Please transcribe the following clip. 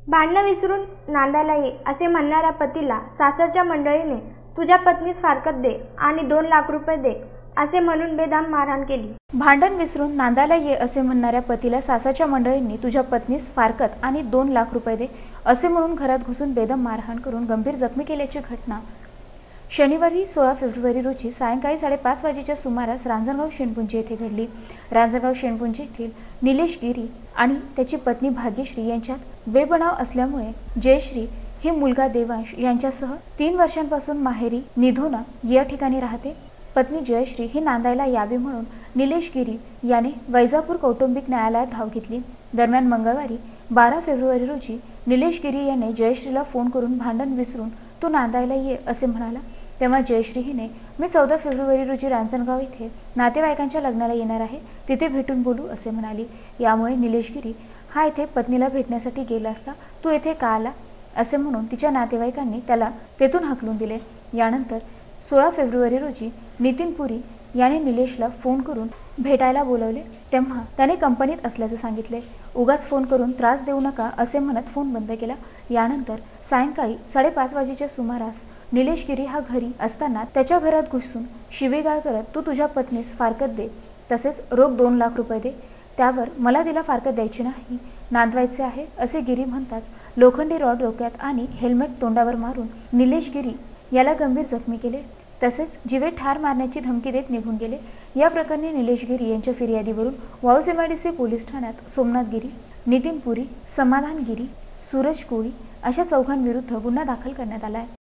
भांडणं विसरून नांदायला ये असे म्हणणाऱ्या पतीला सासरच्या मंडळीने तुझ्या पत्नीस फारकत दे आणि 2 लाख रुपये दे असे म्हणून बेदम मारहाण केली। भांडण विसरून नांदायला ये असे म्हणणाऱ्या पतीला सासरच्या मंडळींनी तुझ्या पत्नीस फारकत आणि 2 लाख रुपये दे असे म्हणून घरात घुसून बेदम मारहाण करून गंभीर जखमी केल्याची घटना शनिवारी 16 फेब्रुवारी रोजी सायंकाळी 5:30 वाजेच्या सुमारास रांजणगाव शेणपुंजी येथे घडली। रांजणगाव शेणपुंजी येथील निलेश गिरी आणि त्याची पत्नी भाग्यश्री यांच्यात बेबनाव असल्यामुळे जयश्री ही मुलगा देवांश यांच्यासह 3 वर्षांपासून माहेरी निधोना या ठिकाणी राहते। पत्नी जयश्री ही नांदायला यावी म्हणून निलेश गिरी याने वैजापूर कौटुंबिक न्यायालयात धाव घेतली। दरम्यान मंगळवारी 12 फेब्रुवारी रोजी निलेश गिरी याने जयश्रीला फोन करून भांडण विसरून तू नांदायला ये असे म्हणाला। तेव्हा जयश्री हिने मी 14 फेब्रुवारी रोजी रांजणगाव येथे नातेवाईकांच्या लग्नाला येणार आहे, तिथे भेटून बोलू असे म्हणाली। यामुळे निलेश गिरी हा येथे पत्नीला भेटण्यासाठी गेला असता तू येथे का आला असे म्हणून तिच्या नातेवाईकांनी त्याला तेथून हाकलून दिले। यानंतर 16 फेब्रुवारी रोजी नितीन पुरी याने निलेशला फोन करून भेटायला बोलवले, तेव्हा त्याने कंपनीत असल्याचे सांगितले। उगाच फोन करून त्रास देऊ नका असे म्हणत फोन बंद केला। यानंतर सायंकाळी 5:30 वाजेच्या सुमारास निलेश गिरी हा घरी असताना त्याच्या घरात घुसून शिवीगाळ करत तू तुझ्या पत्नीस फारकत दे तसेच रोख 2 लाख रुपये दे, त्यावर मला तिला फारकत द्यायची नाही, नांदवायचे आहे असे गिरी म्हणताच लोखंडी रॉड डोक्यात आणि हेल्मेट तोंडावर मारून निलेश गिरी याला गंभीर जखमी केले तसेच जीवे ठार मारण्याची धमकी देत निघून गेले। या प्रकरणी निलेश गिरी यांच्या फिर्यादीवरून वाळूज MIDC पोलीस ठाण्यात सोमनाथ गिरी, नितीन पुरी, समाधान गिरी, सूरज कोळी अशा चौघांविरुद्ध गुन्हा दाखल करण्यात आला आहे।